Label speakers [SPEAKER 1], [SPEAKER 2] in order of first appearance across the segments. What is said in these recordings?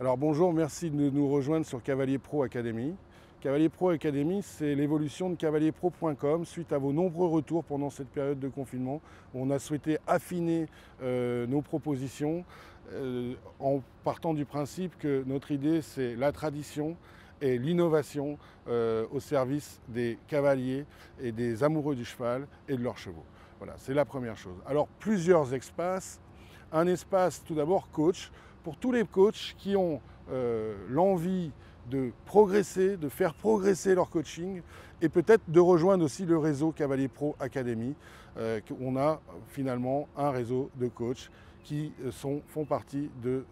[SPEAKER 1] Alors bonjour, merci de nous rejoindre sur Cavalier Pro Academy. Cavalier Pro Academy, c'est l'évolution de cavalierpro.com suite à vos nombreux retours pendant cette période de confinement. On a souhaité affiner nos propositions en partant du principe que notre idée, c'est la tradition et l'innovation au service des cavaliers et des amoureux du cheval et de leurs chevaux. Voilà, c'est la première chose. Alors plusieurs espaces. Un espace tout d'abord coach, pour tous les coachs qui ont l'envie de progresser, de faire progresser leur coaching et peut-être de rejoindre aussi le réseau Cavalier Pro Academy. On a finalement un réseau de coachs qui font partie de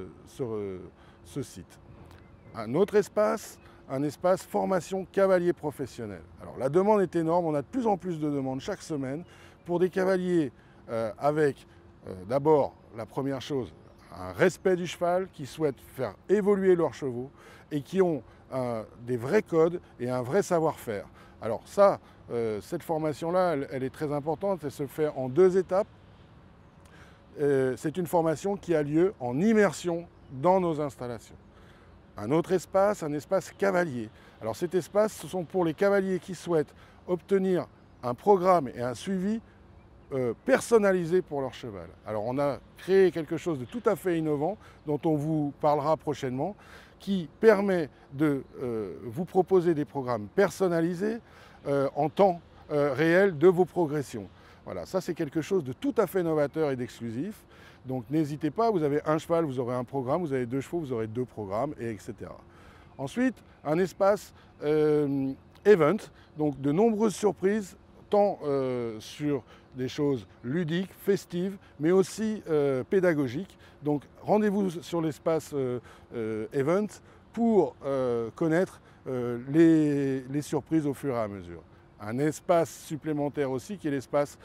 [SPEAKER 1] ce site. Un autre espace, un espace formation cavalier professionnel. Alors la demande est énorme, on a de plus en plus de demandes chaque semaine pour des cavaliers avec d'abord la première chose, un respect du cheval, qui souhaitent faire évoluer leurs chevaux et qui ont des vrais codes et un vrai savoir-faire. Alors ça, cette formation-là, elle est très importante, elle se fait en 2 étapes. C'est une formation qui a lieu en immersion dans nos installations. Un autre espace, un espace cavalier. Alors cet espace, ce sont pour les cavaliers qui souhaitent obtenir un programme et un suivi personnalisé pour leur cheval. Alors on a créé quelque chose de tout à fait innovant dont on vous parlera prochainement, qui permet de vous proposer des programmes personnalisés en temps réel de vos progressions. Voilà, ça c'est quelque chose de tout à fait novateur et d'exclusif. Donc n'hésitez pas, vous avez un cheval, vous aurez un programme, vous avez 2 chevaux, vous aurez 2 programmes, et etc. Ensuite, un espace event, donc de nombreuses surprises, tant sur des choses ludiques, festives, mais aussi pédagogiques. Donc rendez-vous sur l'espace event pour connaître les surprises au fur et à mesure. Un espace supplémentaire aussi qui est l'espace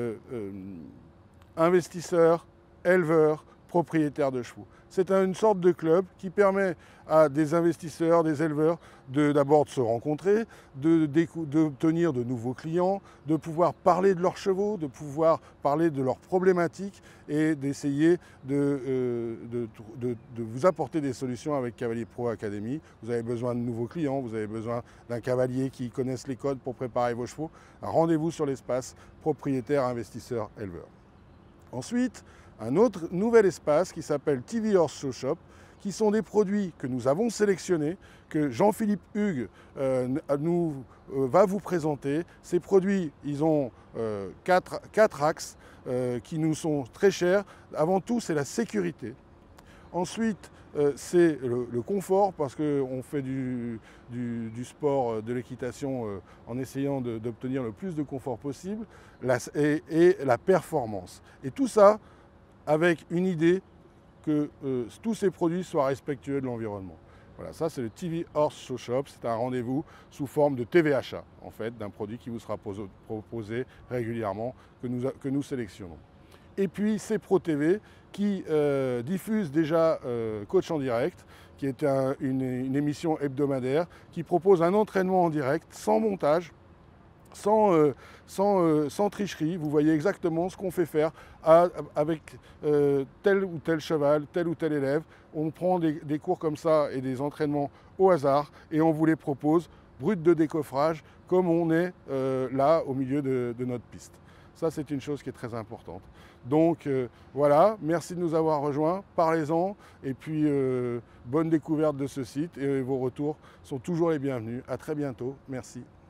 [SPEAKER 1] investisseurs, éleveurs, propriétaires de chevaux. C'est une sorte de club qui permet à des investisseurs, des éleveurs d'abord de se rencontrer, d'obtenir de nouveaux clients, de pouvoir parler de leurs chevaux, de pouvoir parler de leurs problématiques et d'essayer de vous apporter des solutions avec Cavalier Pro Academy. Vous avez besoin de nouveaux clients, vous avez besoin d'un cavalier qui connaisse les codes pour préparer vos chevaux. Rendez-vous sur l'espace propriétaire, investisseur, éleveur. Ensuite, un autre nouvel espace qui s'appelle TV Horse Show Shop, qui sont des produits que nous avons sélectionnés, que Jean-Philippe Hugues va vous présenter. Ces produits, ils ont 4 axes qui nous sont très chers. Avant tout, c'est la sécurité. Ensuite, c'est le confort, parce qu'on fait du sport, de l'équitation en essayant d'obtenir le plus de confort possible, et la performance. Et tout ça avec une idée que tous ces produits soient respectueux de l'environnement. Voilà, ça c'est le TV Horse Show Shop, c'est un rendez-vous sous forme de TV achat, en fait, d'un produit qui vous sera proposé régulièrement, que nous sélectionnons. Et puis c'est Pro TV qui diffuse déjà Coach en direct, qui est une émission hebdomadaire qui propose un entraînement en direct, sans montage, sans tricherie. Vous voyez exactement ce qu'on fait faire avec tel ou tel cheval, tel ou tel élève. On prend des cours comme ça et des entraînements au hasard et on vous les propose brut de décoffrage, comme on est là au milieu de notre piste. Ça, c'est une chose qui est très importante. Donc voilà, merci de nous avoir rejoints, parlez-en, et puis bonne découverte de ce site, et vos retours sont toujours les bienvenus. À très bientôt, merci.